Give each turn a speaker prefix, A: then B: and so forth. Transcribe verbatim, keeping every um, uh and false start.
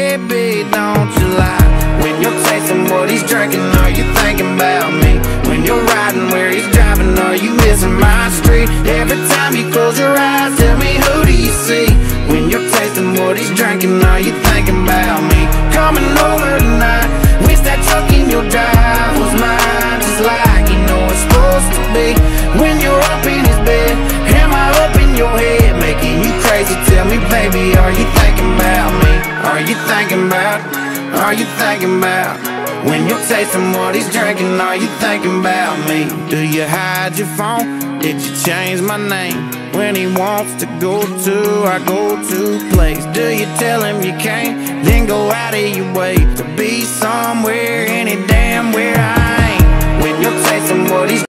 A: baby, don't you lie. When you're tasting what he's drinking, are you thinking about me? When you're riding where he's driving, are you missing my street? Every time you close your eyes, tell me, who do you see? When you're tasting what he's drinking, are you thinking about me? Coming over tonight, wish that truck in your drive was mine, just like you know it's supposed to be. When you're up in his bed, am I up in your head, making you crazy? Tell me, baby, are you thinking about me? Are you thinking about, are you thinking about? When you're tasting what he's drinking, are you thinking about me? Do you hide your phone? Did you change my name? When he wants to go to our go-to place, do you tell him you can't, then go out of your way to be somewhere, any damn where I ain't? When you're tasting what he's